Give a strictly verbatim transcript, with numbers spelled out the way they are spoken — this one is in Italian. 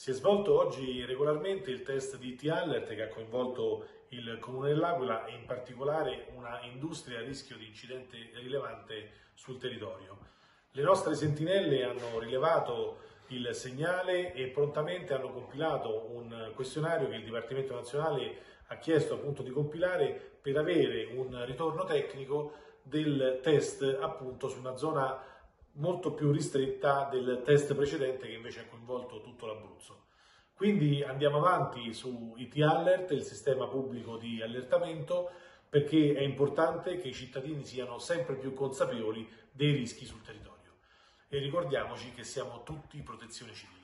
Si è svolto oggi regolarmente il test di T-Alert che ha coinvolto il Comune dell'Aquila e in particolare una industria a rischio di incidente rilevante sul territorio. Le nostre sentinelle hanno rilevato il segnale e prontamente hanno compilato un questionario che il Dipartimento Nazionale ha chiesto appunto di compilare per avere un ritorno tecnico del test appunto su una zona molto più ristretta del test precedente che invece ha coinvolto tutto l'Abruzzo. Quindi andiamo avanti su I T-Alert, il sistema pubblico di allertamento, perché è importante che i cittadini siano sempre più consapevoli dei rischi sul territorio. E ricordiamoci che siamo tutti protezione civile.